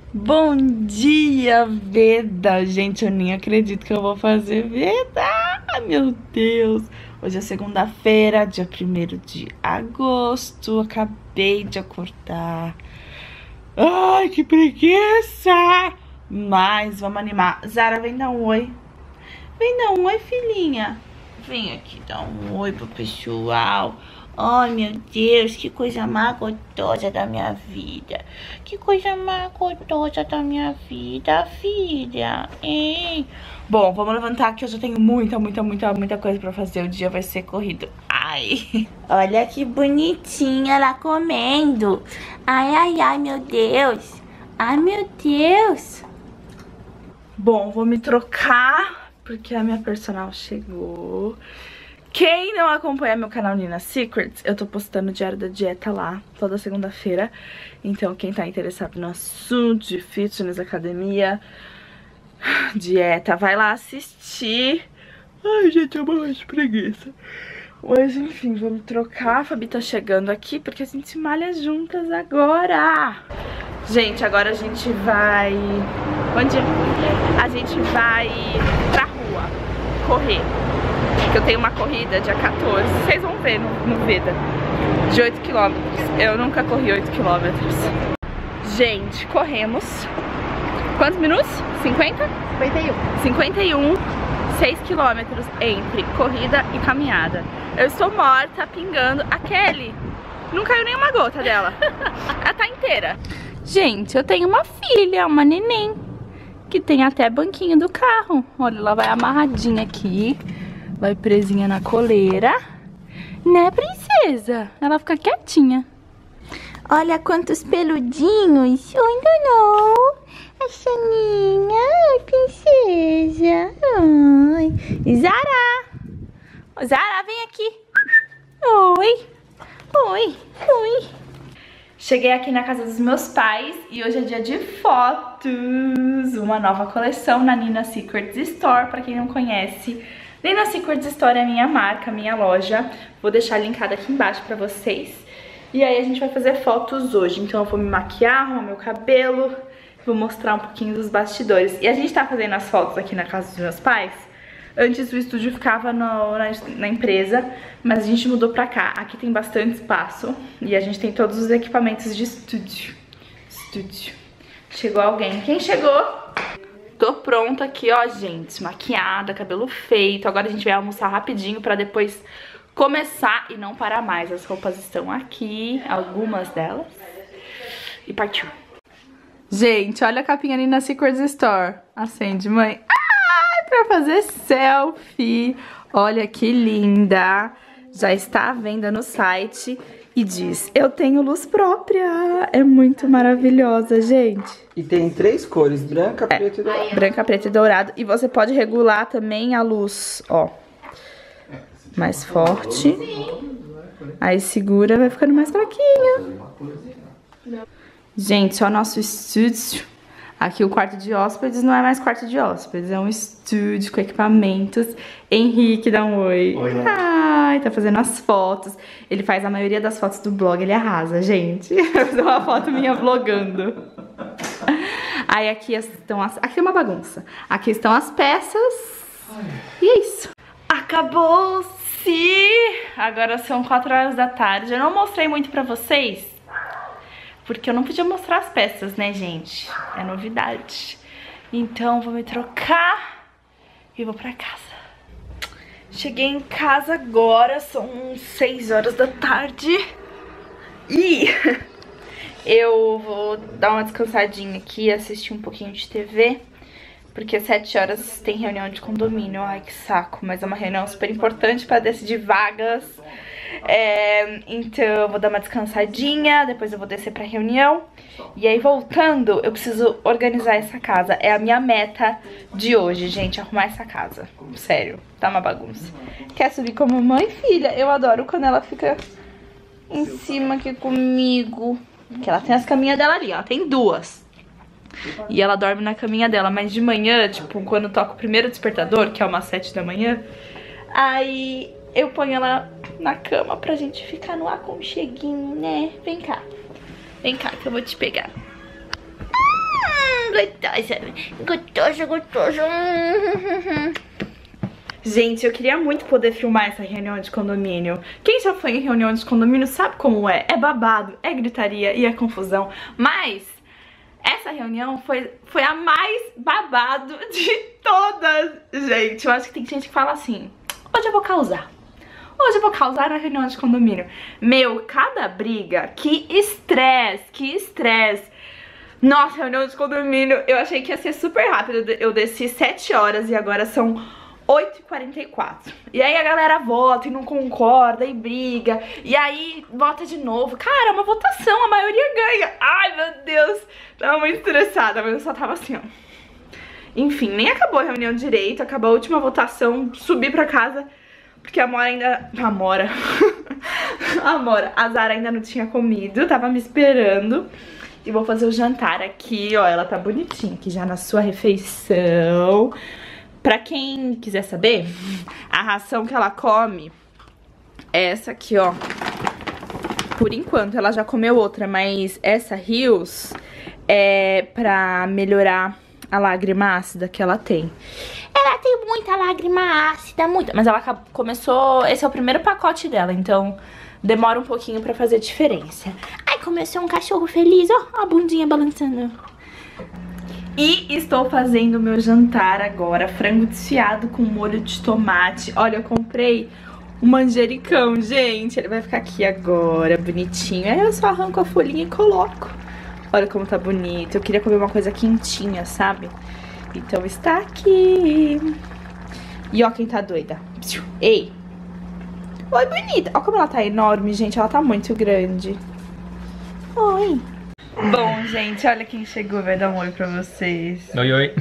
Bom dia, Veda! Gente, eu nem acredito que eu vou fazer Veda! Ai, meu Deus! Hoje é segunda-feira, dia 1º de agosto. Acabei de acordar. Ai, que preguiça! Mas vamos animar. Zara, vem dar um oi. Vem dar um oi, filhinha. Vem aqui dar um oi pro pessoal. Ai, meu Deus, que coisa mais gostosa da minha vida. Que coisa mais gostosa da minha vida, filha. Hein? Bom, vamos levantar que eu já tenho muita coisa pra fazer. O dia vai ser corrido. Ai. Olha que bonitinha ela comendo. Ai, meu Deus. Ai, meu Deus. Bom, vou me trocar porque a minha personal chegou. Quem não acompanha meu canal Nina Secrets, eu tô postando o diário da dieta lá, toda segunda-feira. Então quem tá interessado no assunto de fitness, academia, dieta, vai lá assistir. Ai, gente, eu morro de preguiça. Mas enfim, vamos trocar. A Fabi tá chegando aqui porque a gente malha juntas agora. Gente, agora a gente vai... Bom dia. A gente vai pra rua correr. Que eu tenho uma corrida dia 14, vocês vão ver no Veda, de 8 km. Eu nunca corri 8 km. Gente, corremos. Quantos minutos? 50? 51, 6 km entre corrida e caminhada. Eu estou morta, pingando. A Kelly, não caiu nenhuma gota dela. Ela tá inteira. Gente, eu tenho uma filha, uma neném, que tem até banquinho do carro. Olha, ela vai amarradinha aqui. Vai presinha na coleira. Né, princesa? Ela fica quietinha. Olha quantos peludinhos. Oi, não. A Xaninha. Ai, princesa. Ai. Zara. Zara, vem aqui. Oi. Oi. Oi. Cheguei aqui na casa dos meus pais e hoje é dia de fotos. Uma nova coleção na Nina Secrets Store, pra quem não conhece. Nina Secrets Store é a minha marca, minha loja. Vou deixar linkada aqui embaixo pra vocês. E aí a gente vai fazer fotos hoje. Então eu vou me maquiar, arrumar meu cabelo. Vou mostrar um pouquinho dos bastidores. E a gente tá fazendo as fotos aqui na casa dos meus pais. Antes o estúdio ficava na empresa, mas a gente mudou pra cá. Aqui tem bastante espaço. E a gente tem todos os equipamentos de estúdio. Chegou alguém. Quem chegou? Tô pronta aqui, ó, gente, maquiada, cabelo feito. Agora a gente vai almoçar rapidinho pra depois começar e não parar mais. As roupas estão aqui, algumas delas. E partiu. Gente, olha a capinha ali na Secrets Store. Acende, mãe. Ai, pra fazer selfie. Olha que linda. Já está à venda no site. E diz, eu tenho luz própria. É muito maravilhosa, gente. E tem 3 cores, branca, preta e dourado. Branca, preta e dourado. E você pode regular também a luz, ó. Mais forte. Aí segura, vai ficando mais fraquinho. Gente, ó, nosso estúdio. Aqui o quarto de hóspedes não é mais quarto de hóspedes, é um estúdio com equipamentos. Henrique, dá um oi. Oi, né? Ai, tá fazendo as fotos. Ele faz a maioria das fotos do blog, ele arrasa, gente. Eu vou fazer uma foto minha vlogando. Aí aqui estão as... Aqui é uma bagunça. Aqui estão as peças. E é isso. Acabou-se! Agora são 4 horas da tarde. Eu não mostrei muito pra vocês, porque eu não podia mostrar as peças, né, gente? É novidade. Então, vou me trocar e vou pra casa. Cheguei em casa agora, são 6 horas da tarde. E eu vou dar uma descansadinha aqui, assistir um pouquinho de TV. Porque às 7 horas tem reunião de condomínio. Ai, que saco. Mas é uma reunião super importante pra decidir vagas. Então eu vou dar uma descansadinha, depois eu vou descer pra reunião. E aí voltando, eu preciso organizar essa casa. É a minha meta de hoje, gente, arrumar essa casa. Sério, tá uma bagunça. Quer subir com a mamãe, filha? Eu adoro quando ela fica em cima aqui comigo. Porque ela tem as caminhas dela ali, ó, tem 2. E ela dorme na caminha dela, mas de manhã, tipo, quando toca o primeiro despertador, que é umas 7 da manhã, aí eu ponho ela na cama pra gente ficar no aconcheguinho, né? Vem cá que eu vou te pegar. Gostoso, gostoso. Gente, eu queria muito poder filmar essa reunião de condomínio. Quem já foi em reunião de condomínio sabe como é. É babado, é gritaria e é confusão. Mas essa reunião foi a mais babado de todas, gente. Eu acho que tem gente que fala assim: hoje eu vou causar. Hoje eu vou causar na reunião de condomínio. Meu, cada briga, que estresse, que estresse. Nossa, reunião de condomínio, eu achei que ia ser super rápido. Eu desci 7 horas e agora são 8h44. E aí a galera vota e não concorda e briga. E aí vota de novo. Cara, é uma votação, a maioria ganha. Ai, meu Deus. Tava muito estressada, mas eu só tava assim, ó. Enfim, nem acabou a reunião direito. Acabou a última votação, subi pra casa. Porque a Zara ainda não tinha comido, tava me esperando. E vou fazer o jantar aqui, ó, ela tá bonitinha aqui já na sua refeição. Pra quem quiser saber, a ração que ela come é essa aqui, ó. Por enquanto, ela já comeu outra, mas essa Rios é pra melhorar a lágrima ácida que ela tem. Ela tem muita lágrima ácida, muita. Mas ela começou... Esse é o primeiro pacote dela, então demora um pouquinho pra fazer diferença. Ai, começou um cachorro feliz, ó, a bundinha balançando. E estou fazendo o meu jantar agora, frango desfiado com molho de tomate. Olha, eu comprei um manjericão, gente. Ele vai ficar aqui agora, bonitinho. Aí eu só arranco a folhinha e coloco. Olha como tá bonito. Eu queria comer uma coisa quentinha, sabe? Então está aqui. E ó quem tá doida. Ei. Oi, bonita. Olha como ela tá enorme, gente. Ela tá muito grande. Oi. Bom, gente, olha quem chegou. Vai dar um oi pra vocês. Oi, oi.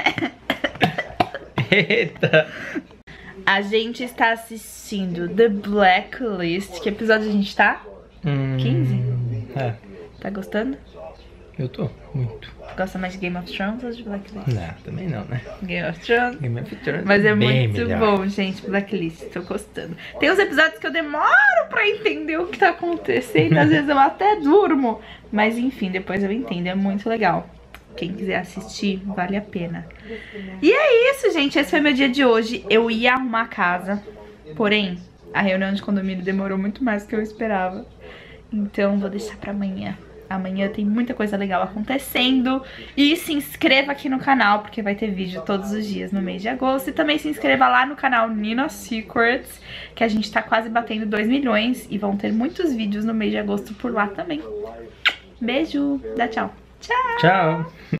Eita. A gente está assistindo The Blacklist. Que episódio a gente tá? 15? É. Tá gostando? Eu tô, muito. Gosta mais de Game of Thrones ou de Blacklist? Não, também não, né? Game of Thrones. Game of Thrones. Mas é bem muito melhor. bom, gente, Blacklist. Tô gostando. Tem uns episódios que eu demoro pra entender o que tá acontecendo. Às vezes eu até durmo. Mas enfim, depois eu entendo. É muito legal. Quem quiser assistir, vale a pena. E é isso, gente. Esse foi meu dia de hoje. Eu ia arrumar a casa. Porém, a reunião de condomínio demorou muito mais do que eu esperava. Então vou deixar pra amanhã. Amanhã tem muita coisa legal acontecendo. E se inscreva aqui no canal, porque vai ter vídeo todos os dias no mês de agosto. E também se inscreva lá no canal Nina Secrets, que a gente tá quase batendo 2 milhões. E vão ter muitos vídeos no mês de agosto por lá também. Beijo, dá tchau. Tchau! Tchau!